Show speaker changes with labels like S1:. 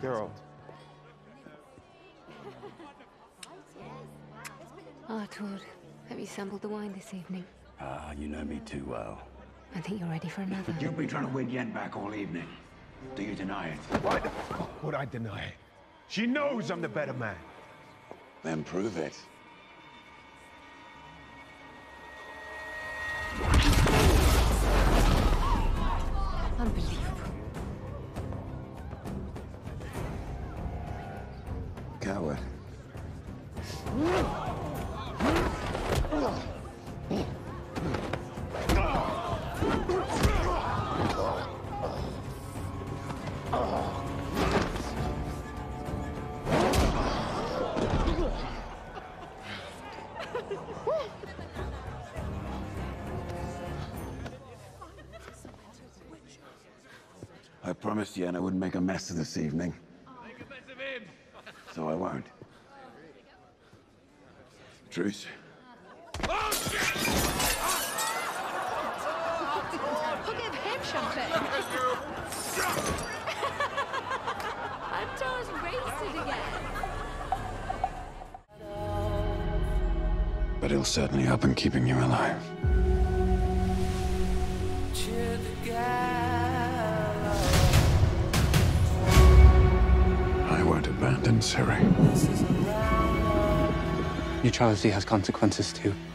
S1: Geralt.
S2: Artwood, have you sampled the wine this evening?
S3: Ah, you know me too well.
S2: I think you're ready for another.
S4: You've been trying to win Yen back all evening. Do you deny it?
S1: Why the fuck would I deny it? She knows I'm the better man.
S3: Then prove it.
S2: Unbelievable.
S3: Coward. I promised Yen I wouldn't make a mess of this evening.
S5: Make a mess of him!
S3: So I won't. Truce.
S2: Who gave him champagne? Hunter's racing again.
S3: But he'll certainly help in keeping you alive. I won't abandon Ciri.
S6: Neutrality has consequences too.